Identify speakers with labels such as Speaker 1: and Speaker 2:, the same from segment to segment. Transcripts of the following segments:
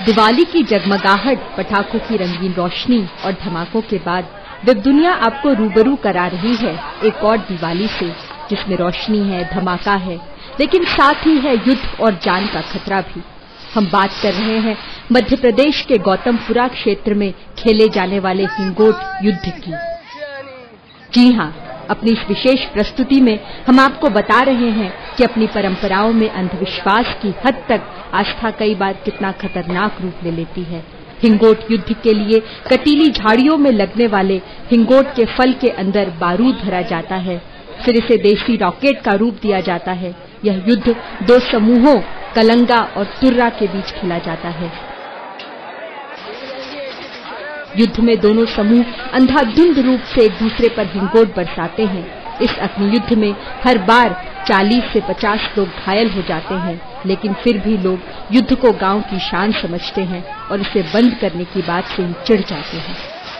Speaker 1: दिवाली की जगमगाहट, पटाखों की रंगीन रोशनी और धमाकों के बाद जब दुनिया आपको रूबरू करा रही है एक और दिवाली से, जिसमें रोशनी है, धमाका है, लेकिन साथ ही है युद्ध और जान का खतरा भी। हम बात कर रहे हैं मध्य प्रदेश के गौतमपुरा क्षेत्र में खेले जाने वाले हिंगोट युद्ध की। जी हाँ, अपनी इस विशेष प्रस्तुति में हम आपको बता रहे हैं कि अपनी परंपराओं में अंधविश्वास की हद तक आस्था कई बार कितना खतरनाक रूप ले लेती है। हिंगोट युद्ध के लिए कटीली झाड़ियों में लगने वाले हिंगोट के फल के अंदर बारूद भरा जाता है, फिर इसे देसी रॉकेट का रूप दिया जाता है। यह युद्ध दो समूहों कलंगा और तुर्रा के बीच खेला जाता है। युद्ध में दोनों समूह अंधाधुंध रूप से एक दूसरे पर हिंगोट बरसाते हैं। इस अग्नि युद्ध में हर बार 40 से 50 लोग घायल हो जाते हैं, लेकिन फिर भी लोग युद्ध को गांव की शान समझते हैं और इसे बंद करने की बात से ही चिढ़ जाते हैं।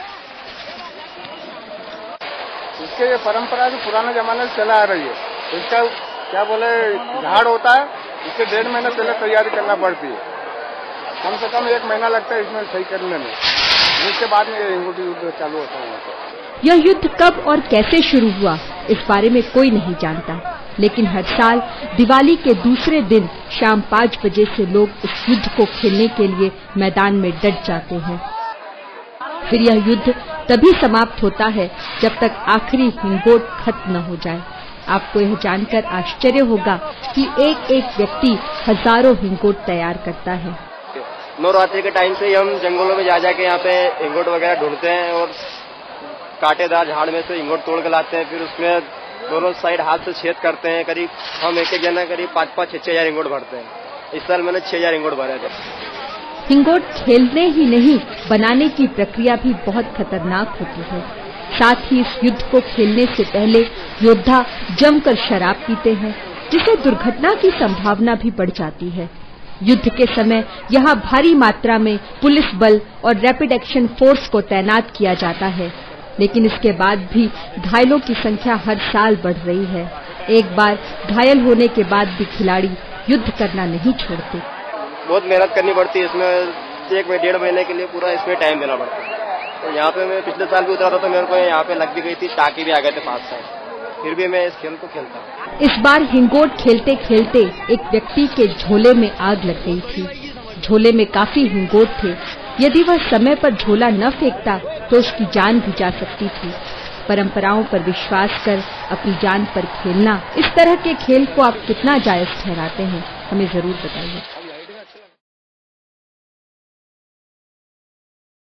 Speaker 2: इसके ये परंपरा जो पुराना जमाने से चला आ रही है, इसका क्या बोले झाड़ होता है, इसके 1.5 महीने पहले तैयारी करना पड़ती है। कम से कम 1 महीना लगता है इसमें सही करने में, इसके बाद में हिंगोट युद्ध चालू होता है।
Speaker 1: यह युद्ध कब और कैसे शुरू हुआ इस बारे में कोई नहीं जानता, लेकिन हर साल दिवाली के दूसरे दिन शाम 5 बजे से लोग इस युद्ध को खेलने के लिए मैदान में डट जाते हैं। फिर यह युद्ध तभी समाप्त होता है जब तक आखिरी हिंगोट खत्म न हो जाए। आपको यह जानकर आश्चर्य होगा कि एक एक व्यक्ति हजारों हिंगोट तैयार करता है।
Speaker 3: नवरात्रि के टाइम से हम जंगलों में जा जाके यहाँ पे हिंगोट वगैरह ढूंढते हैं और कांटेदार झाड़ में से हिंगोट तोड़ के लाते हैं। फिर उसमें दोनों साइड हाथ से छेद करते हैं। करीब हम एक जना करीब 5-5, 6-6 हजार हिंगोट भरते हैं। इस साल मैंने 6 हजार हिंगोट भरे थे।
Speaker 1: हिंगोट खेलने ही नहीं, बनाने की प्रक्रिया भी बहुत खतरनाक होती है। साथ ही इस युद्ध को खेलने से पहले योद्धा जमकर शराब पीते हैं, जिससे दुर्घटना की संभावना भी बढ़ जाती है। युद्ध के समय यहाँ भारी मात्रा में पुलिस बल और रैपिड एक्शन फोर्स को तैनात किया जाता है, लेकिन इसके बाद भी घायलों की संख्या हर साल बढ़ रही है। एक बार घायल होने के बाद भी खिलाड़ी युद्ध करना नहीं छोड़ते।
Speaker 3: बहुत मेहनत करनी पड़ती है इसमें, 1-1.5 महीने के लिए पूरा इसमें टाइम देना पड़ता है। तो यहाँ पे मैं पिछले साल भी उतरा था तो मेरे को यहाँ पे लग भी गई थी, टाँके भी आ गए थे 5 साल, फिर भी मैं इस खेल को खेलता हूँ।
Speaker 1: इस बार हिंगोट खेलते खेलते एक व्यक्ति के झोले में आग लग गई थी। झोले में काफी हिंगोट थे। यदि वह समय पर झोला न फेंकता तो उसकी जान भी जा सकती थी। परंपराओं पर विश्वास कर अपनी जान पर खेलना, इस तरह के खेल को आप कितना जायज ठहराते हैं, हमें जरूर बताइए।